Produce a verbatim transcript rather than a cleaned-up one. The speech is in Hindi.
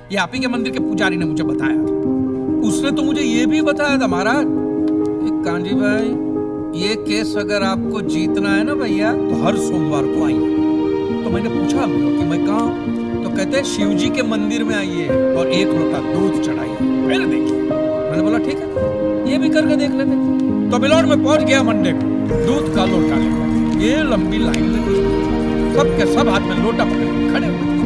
ये आप ही के मंदिर के पुजारी ने मुझे बताया था। उसने तो मुझे ये भी बताया था महाराज कि कांजी भाई, ये केस अगर आपको जीतना है ना भैया तो हर सोमवार को आइए। तो मैंने पूछा कि मैं कहाँ? तो कहते हैं शिव जी के मंदिर में आइए और एक लोटा दूध चढ़ाइए, फिर देखिए। मैंने बोला ठीक है, ये भी करके देख लेते। तो बिलौर में पहुंच गया मंडे को, दूध का लोटा लेकर। ये लंबी लाइन लगी, सबके सब हाथ में लोटा पकड़ खड़े हुए।